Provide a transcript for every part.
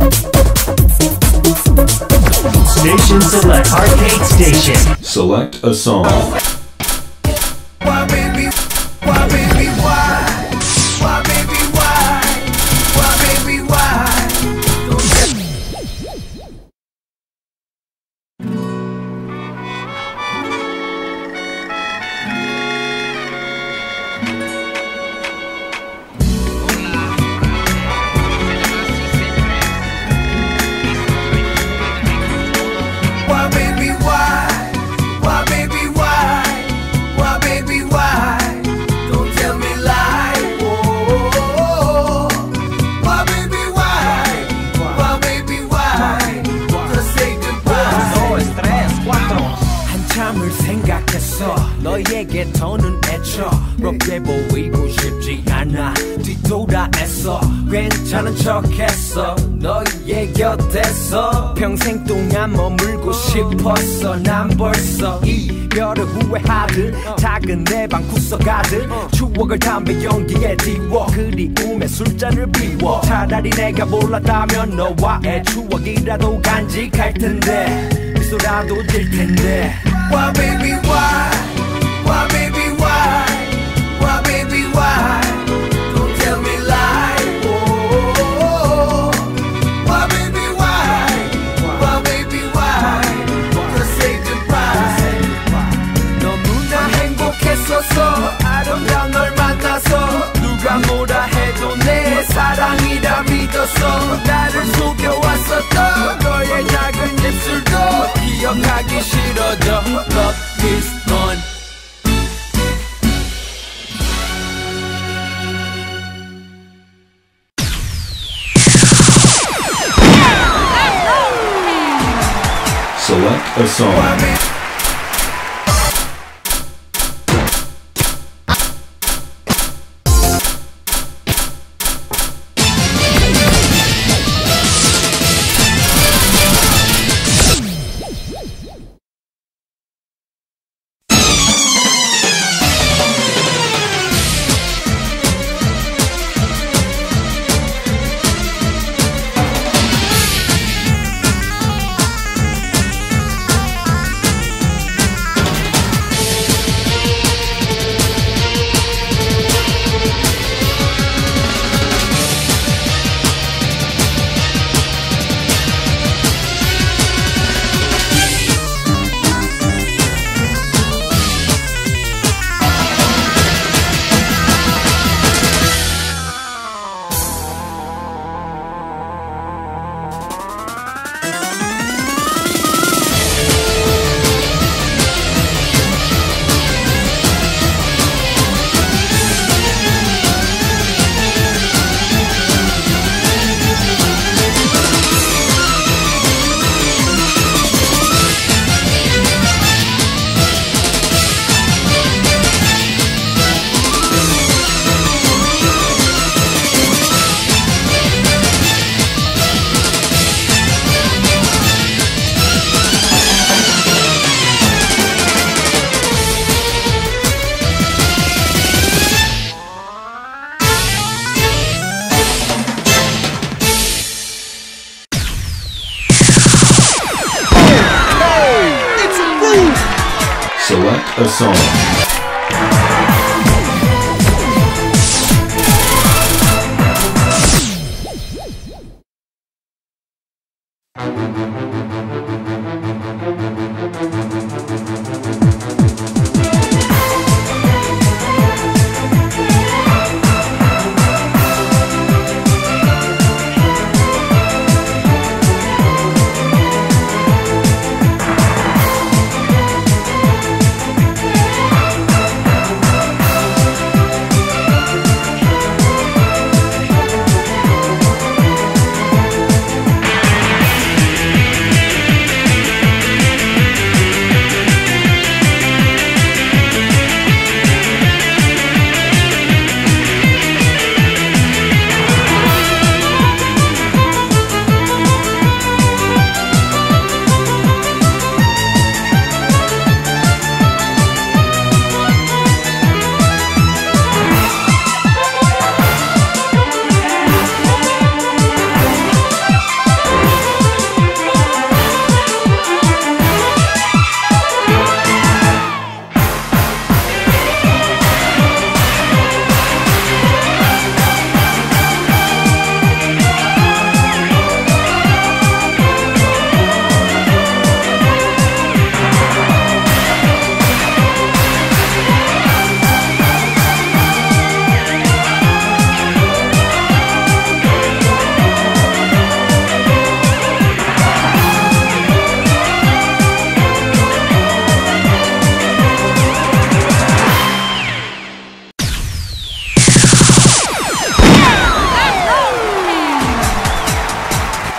Station select. Arcade station. Select a song. Why baby, why baby, why? Why baby, why? Why baby, why? Why baby, why? Why baby, why? Why baby, why? Don't tell me lie. Oh, why baby, why? Why baby, why? Just say goodbye. 한참을 생각했어. 너에게 더는 애처롭게 보이고 싶지 않아. 뒤돌아 애써 괜찮은 척했어. 너의 곁에서 평생 동안 머물고 싶었어. 난 벌써 이별을 후회하듯 작은 내 방 구석가득 추억을 담배 연기에 디워 그리움에 술잔을 비워. 차라리 내가 몰랐다면 너와의 추억이라도 간직할 텐데 미소라도 질 텐데. Why baby, why? Why baby, why? Why baby, why? Don't tell me lie. Oh, why baby, why? Why baby, why? Just say goodbye. 너무나 행복했었어. 아름다운 널 만나서 누가 뭐라 해도 내 사랑이라 믿었어. 나를 속여왔었던 너의 작은 입술도 기억하기 싫어져. Love is gone. Select a song. Select a song.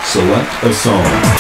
Select a song.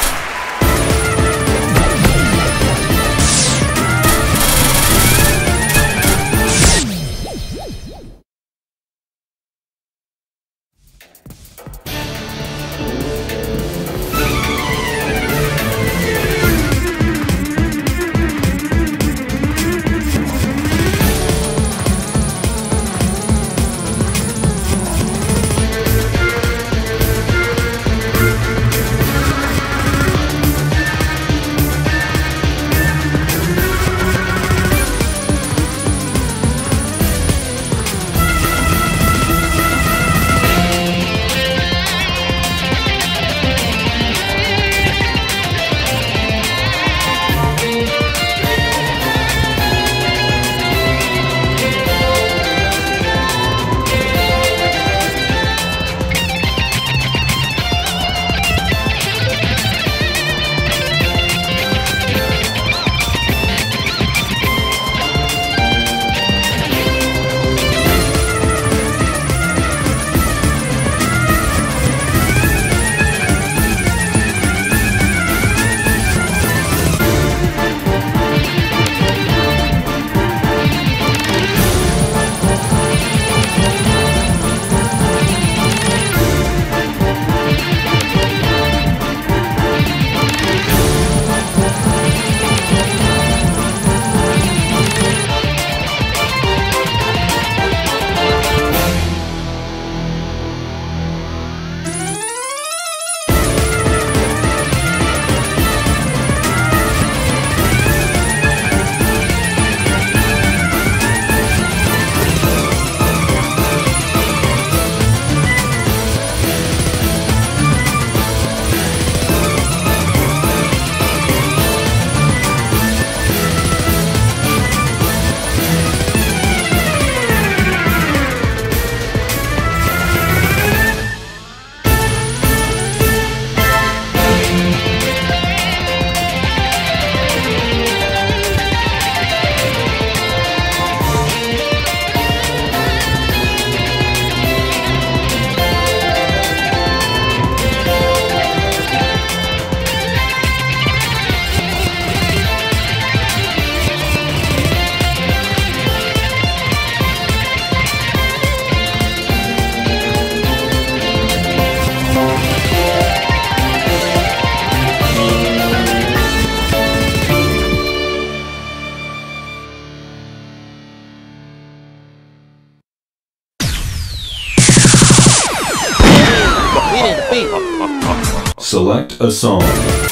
Select a song.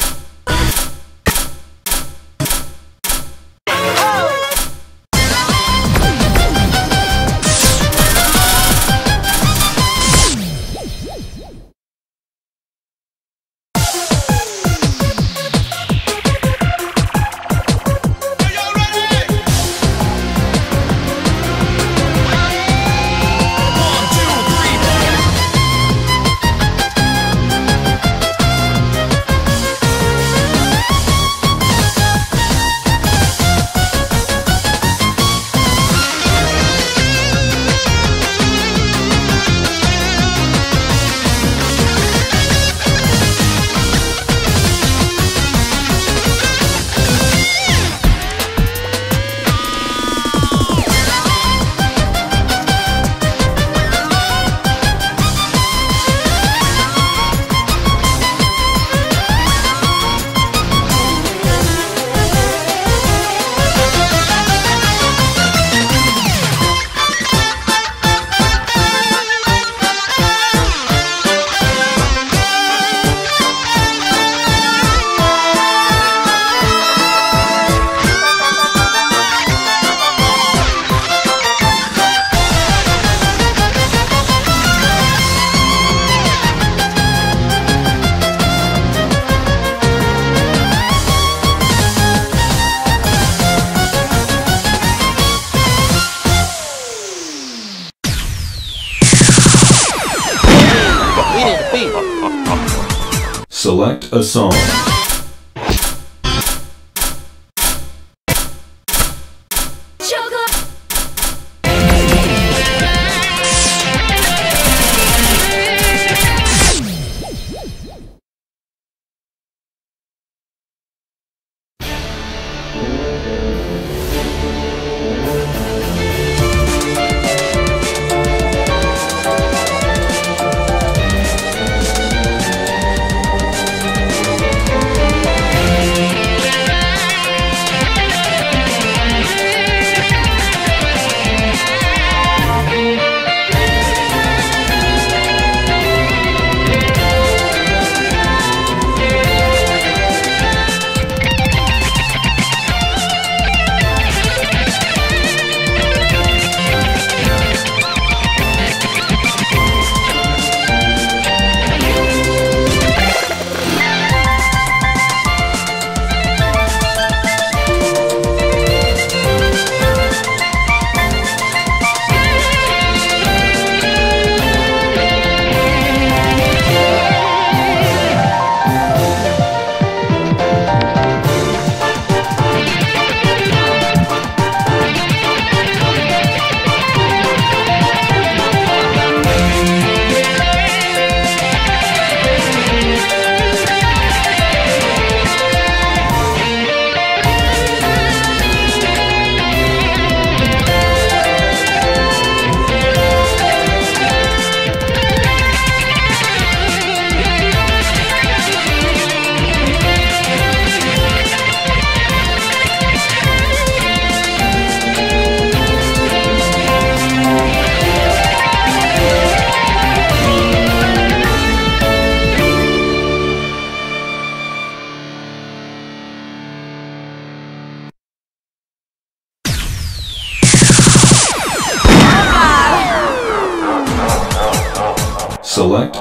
Select a song.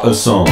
a song.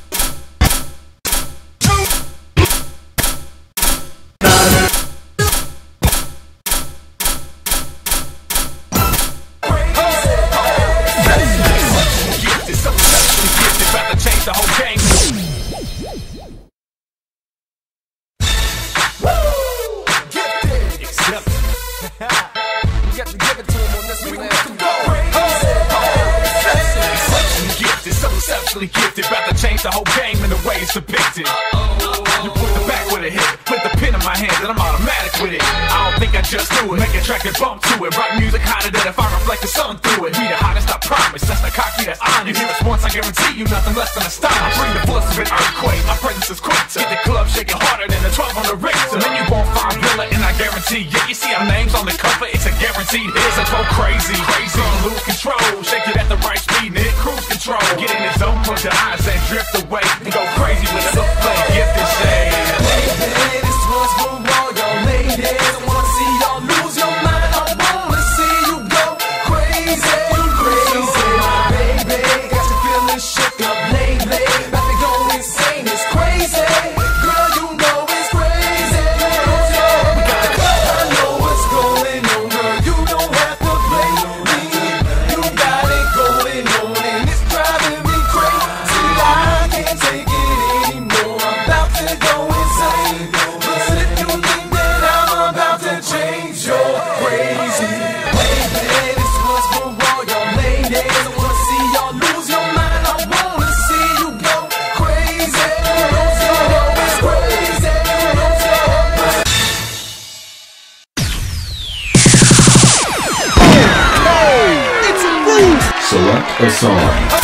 Gifted, about to change the whole game in the way it's depicted. You put the back with a hit, put the pen in my hand, and I'm automatic with it. I don't think I just do it, make a track and bump to it. Rock music hotter than if I reflect the sun through it. We the hottest, I promise, that's the cocky, that's honest. You hear us once, I guarantee you nothing less than a star. I bring the force of an earthquake, my presence is quick to get the club shaking harder than the 12 on the razor. Then you won't find Villa, and I guarantee, yeah, you see our names on the cover, it's a guaranteed hit. So go crazy, gonna lose control, shake it at the right speed, and hit cruise control. Get in the zone, close your eyes and drift away, and go crazy with a play, gift and say, Baby, this one's for all y'all ladies. I wanna see y'all lose your mind. I wanna see you go crazy, crazy. My baby, got you feeling shook up lately. About to go insane, it's crazy. Girl, you know it's crazy. I know what's going on, girl. You don't have to blame me. You got it going on, and it's driving me crazy. I can't take it anymore. I'm about to go insane. But if you think that I'm about to change, you're crazy. Baby, this one's for all y'all ladies. I wanna see y'all lose your mind. I wanna see you go crazy. You know it's crazy. Select a song.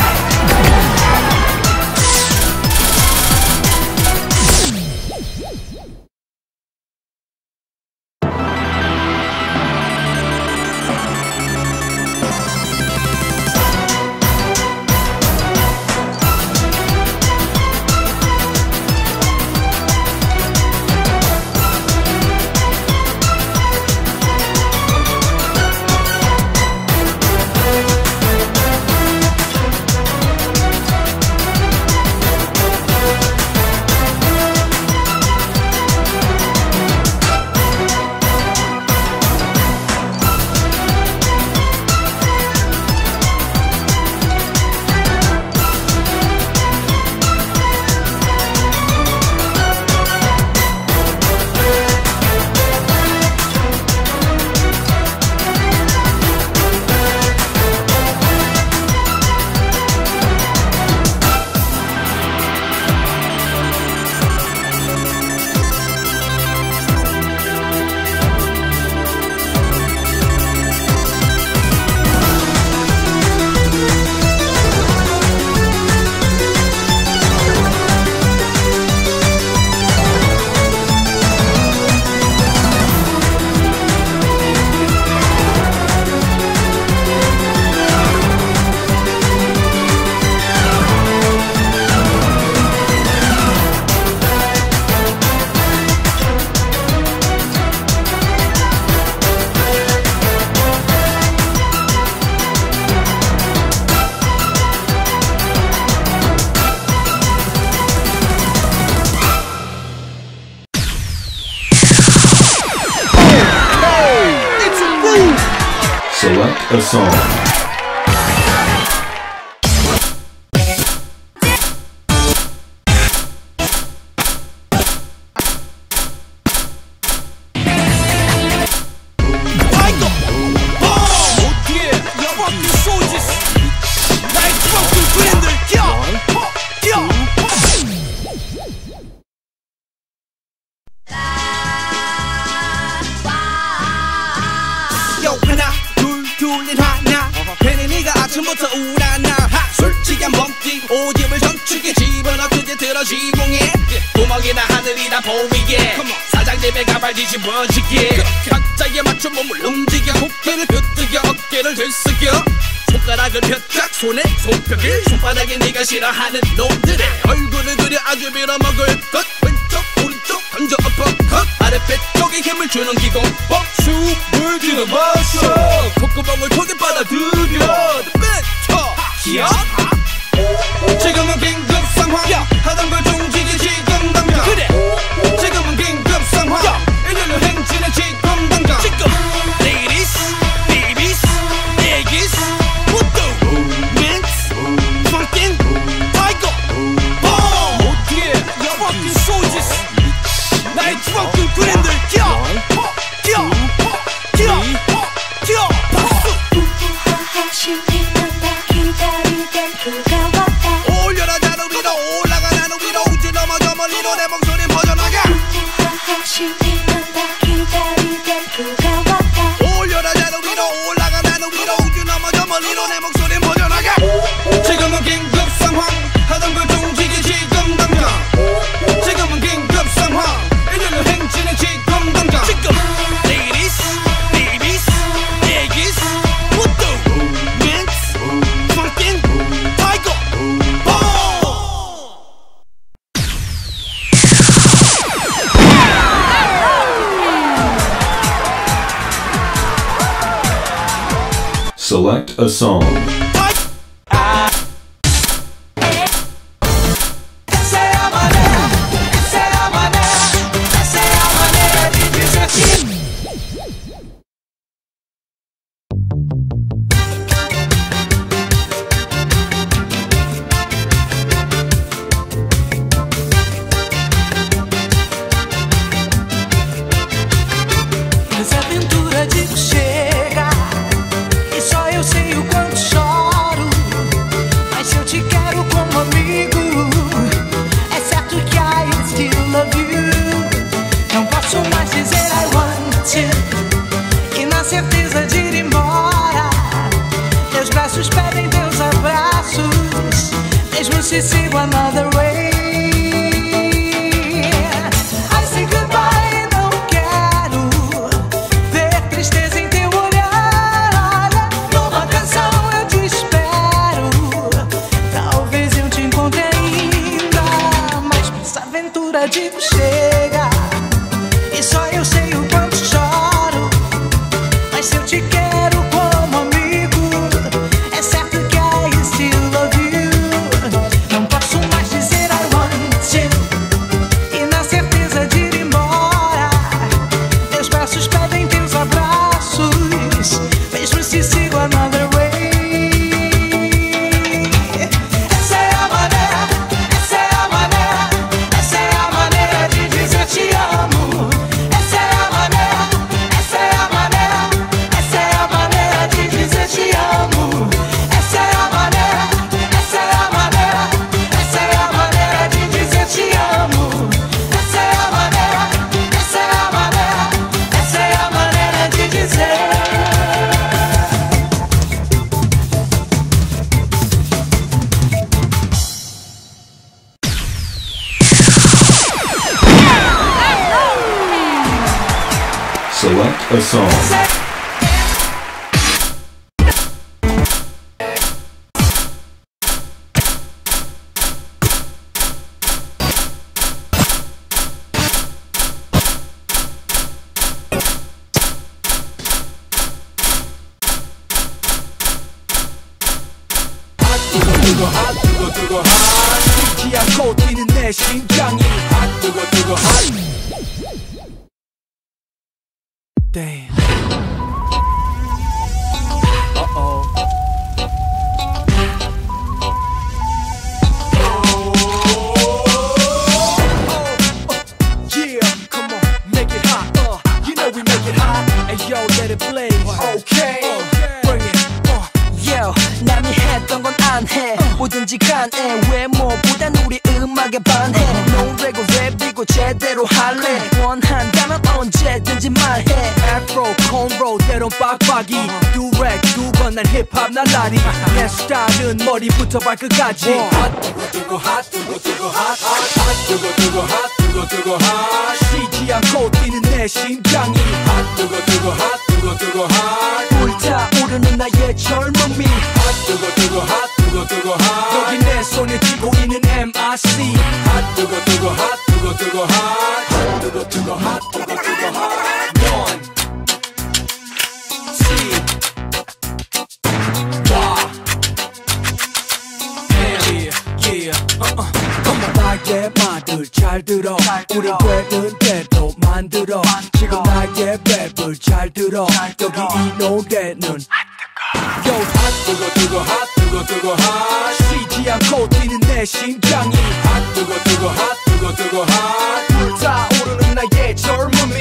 Select a song. 아침부터 우울하나 솔직한 범띠 오집을 전축에 집어넣어 크게 들어 지붕에 구멍이나 하늘이나 보이게 사장님의 가발 뒤집어지게 각자에 맞춘 몸을 움직여 고개를 끄덕여 어깨를 들썩여 손가락을 펴짝 손에 손뼉을 손바닥에 네가 싫어하는 놈들의 얼굴을 그려 아주 빌어먹을 것 왼쪽 오른쪽 던져 어퍼컷 아랫배 쪽에 힘을 주는 기공법 숨을 들여 마셔 콧구멍을 통해 빨아들여 뱉어 기억 지금 시간다 기다리던 그가 왔다 올려라 나는 위로 올라가 나는 위로 우주 넘어 저 멀리로 내 목소리 모자라게 지금은 긴급 상황 하던 걸 움직이 지금 당장 지금은 긴급 상황 인류는 행진의 지금 당장 지금 Ladies, babies, 애기스 무드 멘트 fucking 타이거 Select a song. Essa aventura de chega e só eu sei o quanto choro. Mas se eu te quero como amigo, é certo que I still love you. Não posso mais dizer I want you e na certeza de ir embora. Meus braços pedem teus abraços, mesmo se sigo another way. I say goodbye, não quero ver tristeza em teu olhar. Numa canção eu te espero, talvez eu te encontre ainda. Mas essa aventura de chega e só eu sei o quanto choro. Mas se eu te quero como amigo, é certo que I still love you. Não posso mais dizer I want you e na certeza de ir embora. Meus braços pedem teus abraços, mesmo se sigo another way. Essa é a maneira, essa é a maneira, essa é a maneira de dizer te amo. Essa é a maneira, essa é a maneira, essa é a maneira de dizer te amo. Essa é a maneira, essa é a maneira, essa é a maneira de dizer te amo. Essa é a maneira, essa é a maneira, essa é a maneira de dizer. Select a song. 뜨거 쉬지 않고 뛰는 내 심장이 뜨거 Damn. Uh-oh. Yeah, come on, make it hot. You know we make it hot. And yo, let it blaze. Okay, bring it. Yo, 남이 했던 건 안 해. 뭐든지 간에 외모보단 우리 음악에 반해. 노래고 랩이고 제대로 할래. 원한다면 언제든지 말해. Afro, cornrow, 때론 빡빡이. 두렉, 두건 난 힙합 날라리. 내 스타일은 머리부터 발끝까지. 뜨거 쉬지 않고 뛰는 내 심장이 뜨거 불타오르는 나의 젊음이 뜨거 여기 내 손에 쥐고 있는 MIC 뜨거 One C Y Yeah 나의 말들 잘 들어 우린 되는 대로 만들어 지금 나의 랩을 잘 들어 여기 이 노래는 Yo, 뜨거 쉬지 않고 뛰는 내 심장이 뜨거 불타오르는 나의 젊음이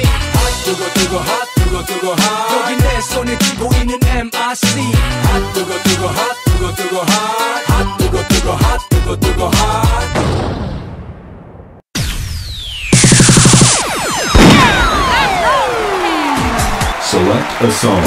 뜨거 여기 내 손에 쥐고 있는 MIC 뜨거 Select a song.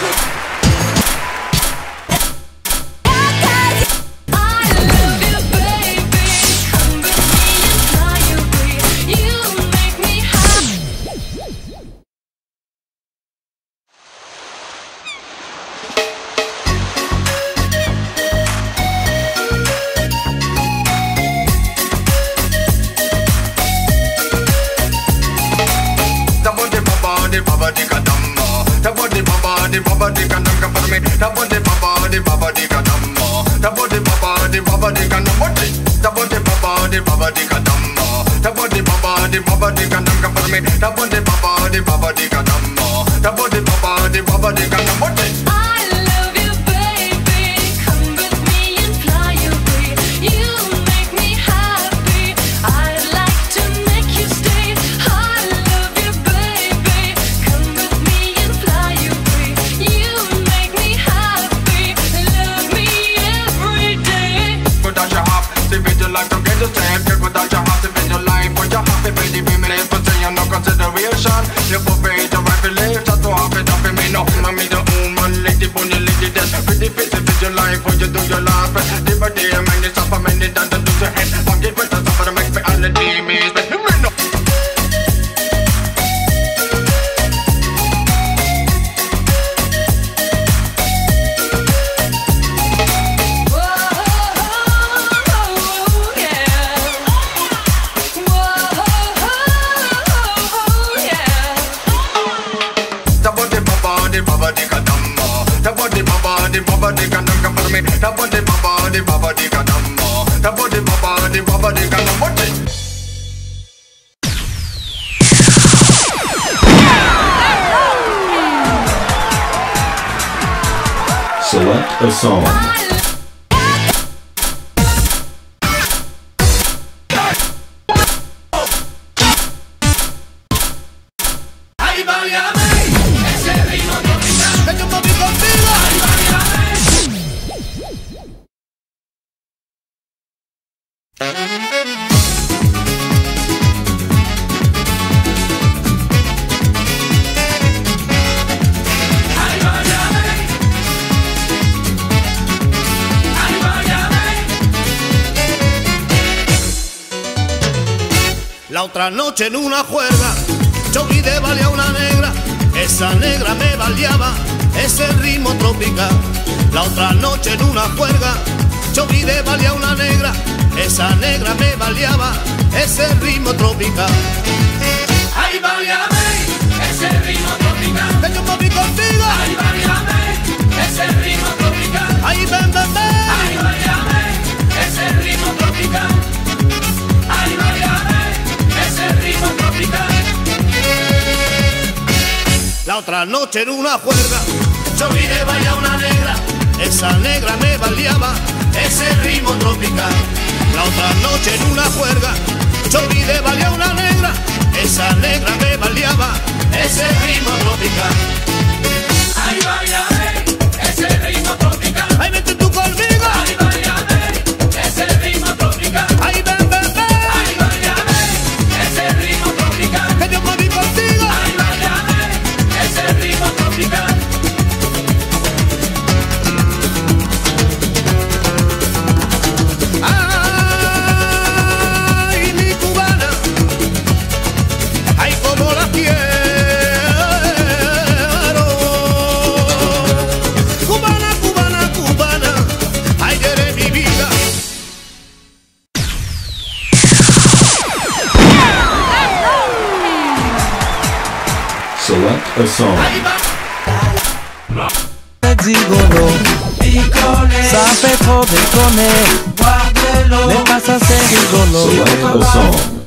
Select a song. La otra noche en una juerga, yo vi de valia una negra, esa negra me baleaba, ese ritmo tropical. La otra noche en una juerga, yo vi de valia una negra, esa negra me baleaba, ese ritmo tropical. Ay, válgame, ese ritmo tropical. Que yo me vi contigo. Ay, válgame, ese ritmo tropical. Ay, ven, ven, ven. Ay, válgame, ese ritmo tropical. Ay, válgame, ese ritmo tropical. La otra noche en una juerga, yo vi de bailar una negra, esa negra me baleaba, ese ritmo tropical. La otra noche en una juerga, yo vi de bailar una negra, esa negra me baleaba, ese ritmo tropical. Ay, válgame, ese ritmo tropical. Ay, vente tú conmigo. Ay, válgame, ese ritmo tropical. Ay, ven, ven, ven. Ay, válgame, ese ritmo tropical. Que yo me vi contigo. Ay, válgame, ese ritmo tropical. Ay, mi cubana, ay, como la quiero. Cubana, cubana, cubana, ay, eres mi vida. Select a song. Gigolo, sape joder con él, le pasa a ser gigolo. Select a song.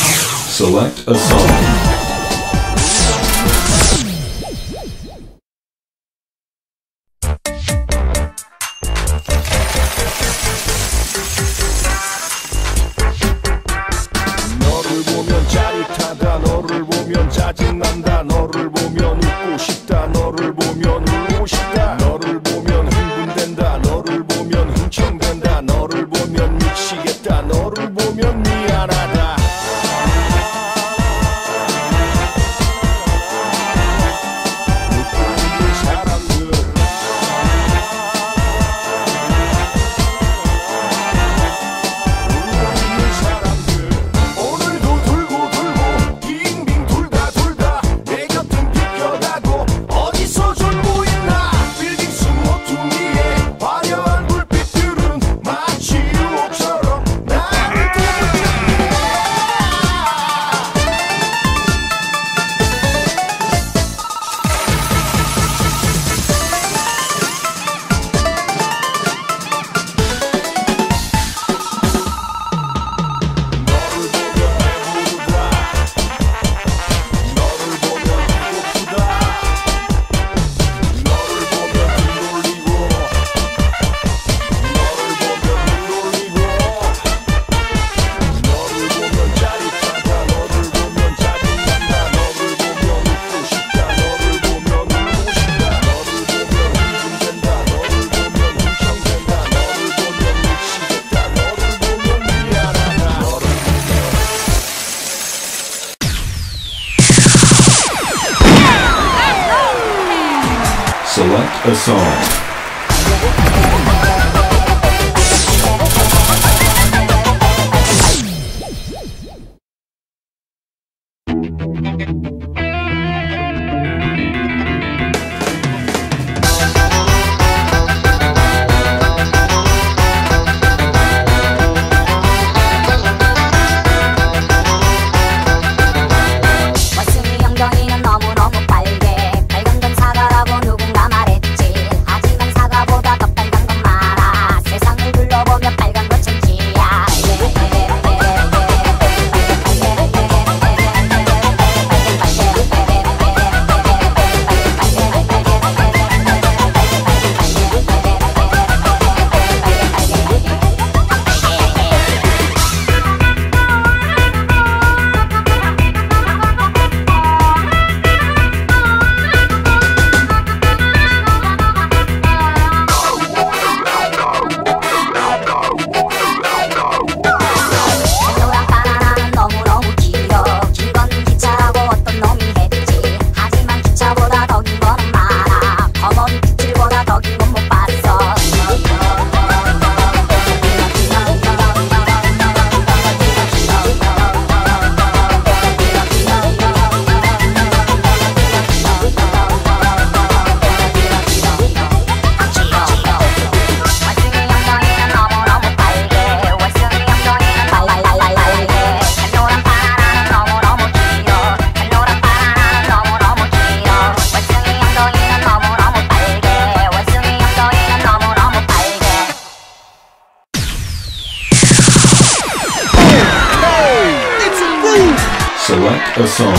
Select a song. 짜릿하다 너를 보면 짜증난다 너를 보면 웃고 싶다 너를 보면 울고 싶다 너를 보면 흥분된다 너를 보면 흥청된다 너를 보면 미치겠다 너를 보면 미안하다 Select a song. Select a song.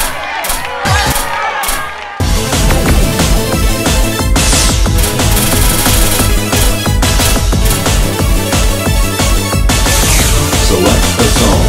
Select a song.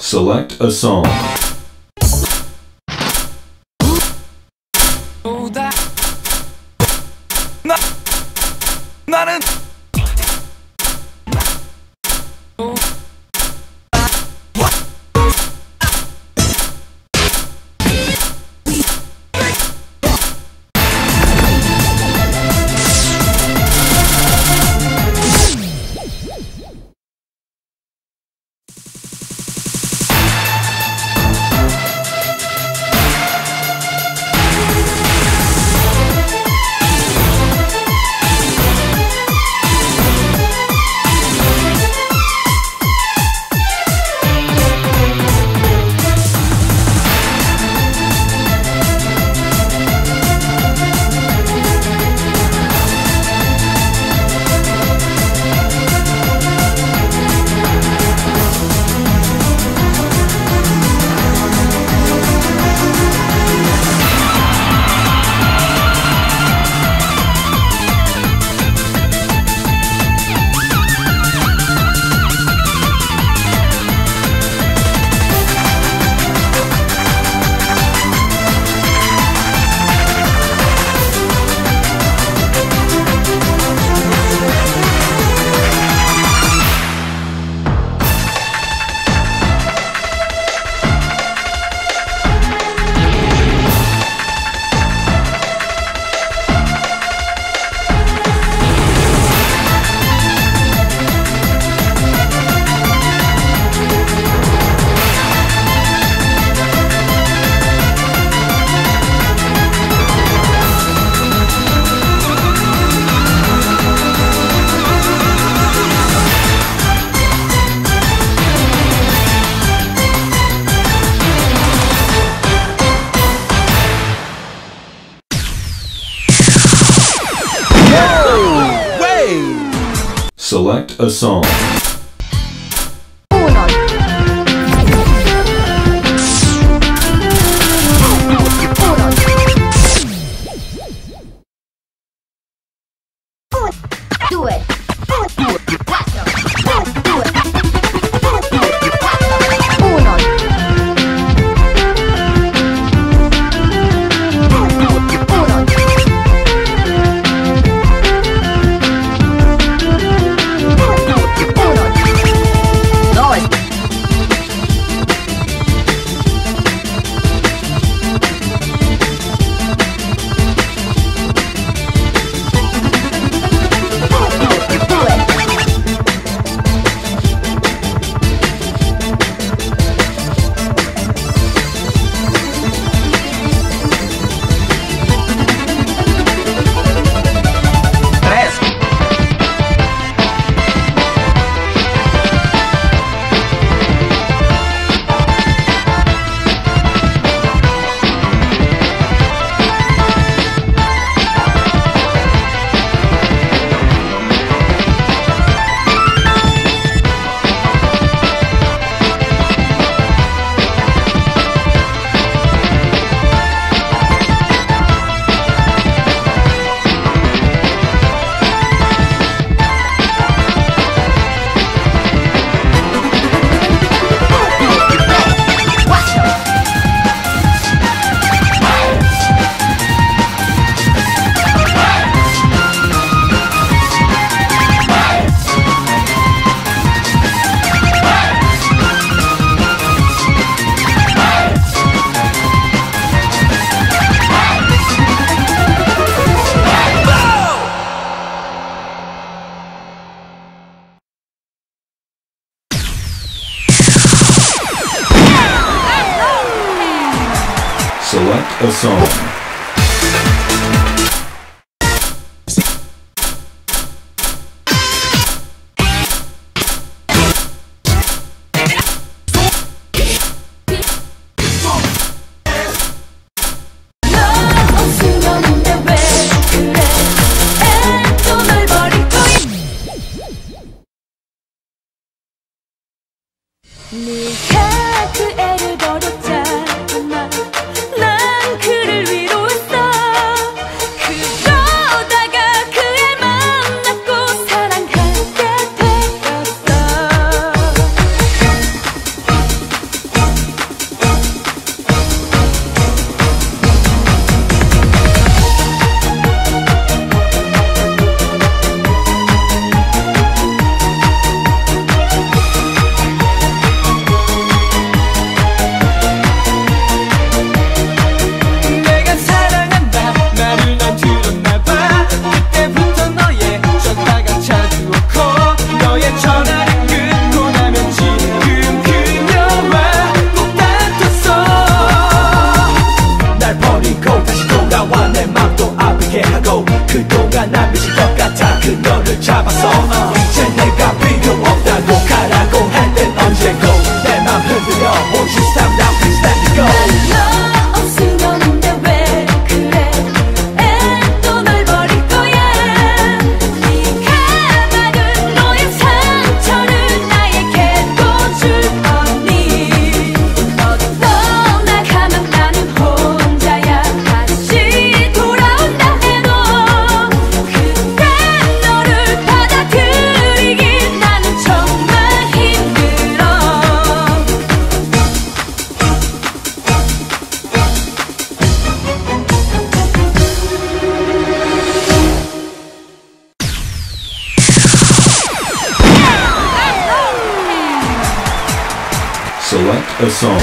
Select a song. 나는 Select a song. Select a song. 네가 그 애를 버렸잖아. 난 그를 위로 그동안 난 미칠 것 같아 그녀를 잡아서 이제 내가 필요 없다고 가라고 할 땐 언제고 내 맘 흔들려 Won't you stop now please let me go 너 없으면 돼 왜 그래 또 널 버릴 거야 네가 받은 너의 상처를 나에게도 줄 거니 너도 떠나가면 나는 혼자야 다시 돌아온다 해도 그땐 너를 받아들이긴 나는 정말 힘들어 Select a song.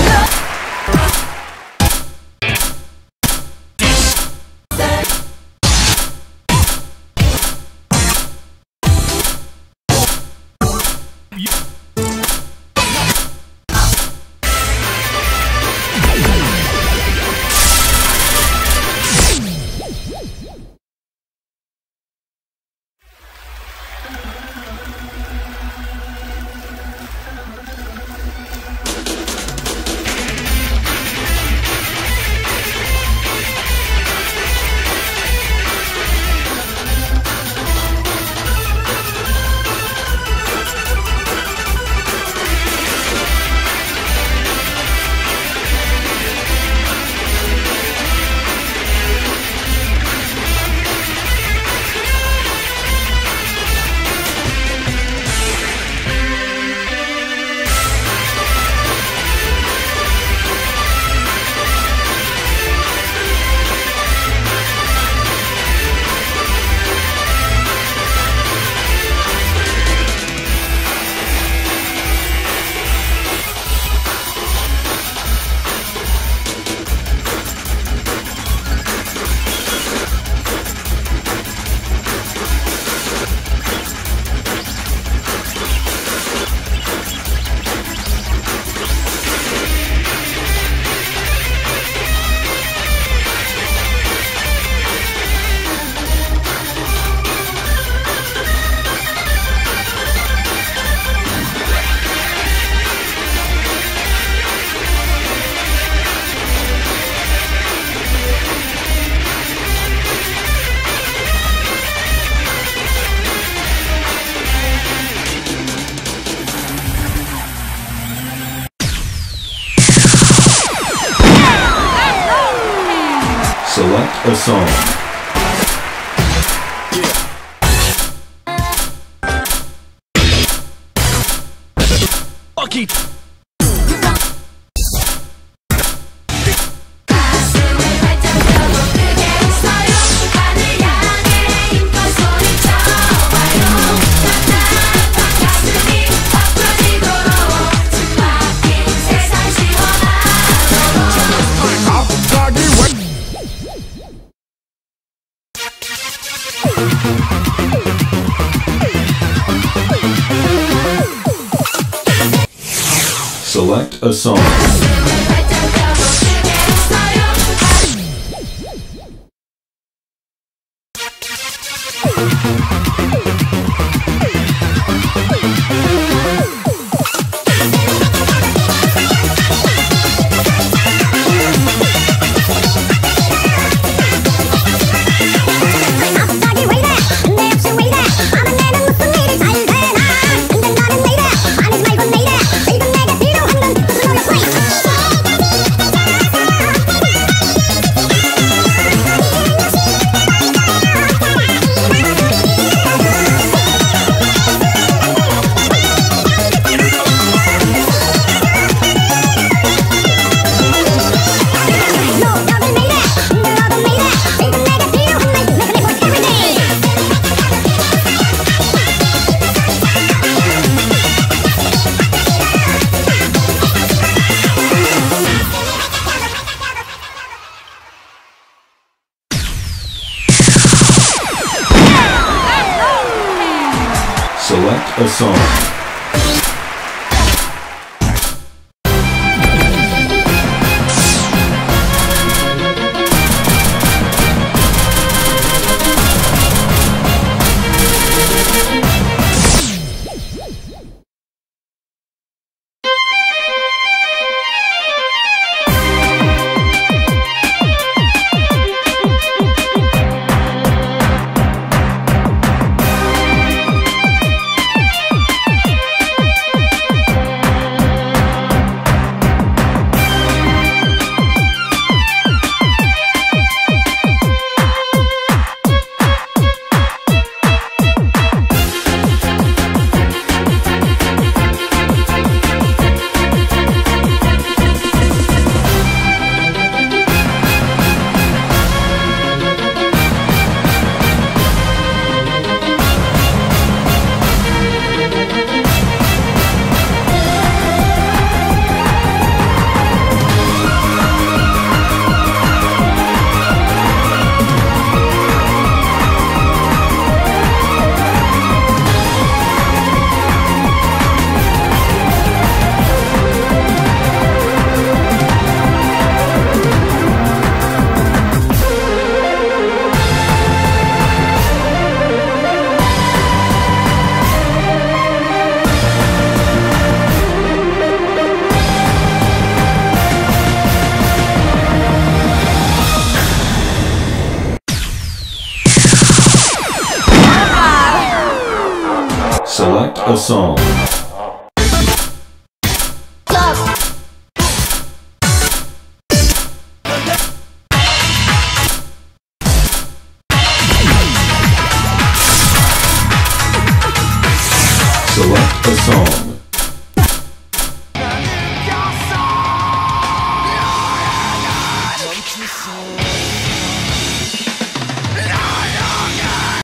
Select a song. Fuck it. 가슴을 활짝 펴고 크게 웃어요 하늘 향해 힘껏 소리쳐봐요 답답한 가슴이 확 풀어지도록 숨 막힌 세상 Select a song. 활짝 펴고 크게 웃어요 갑자기 왜 이래 근데 역시 왜 이래 밤은 내는 무슨 일이 잘 되나 근데 너는 왜 이래 화내지 말고 내 이래 지금 내게 필요한 건 무슨 노력 포인트 너는 왜 이래 너는 왜 이래 지금 내게 필요한 말 Make me for everyday Select a song. a song. Select a song.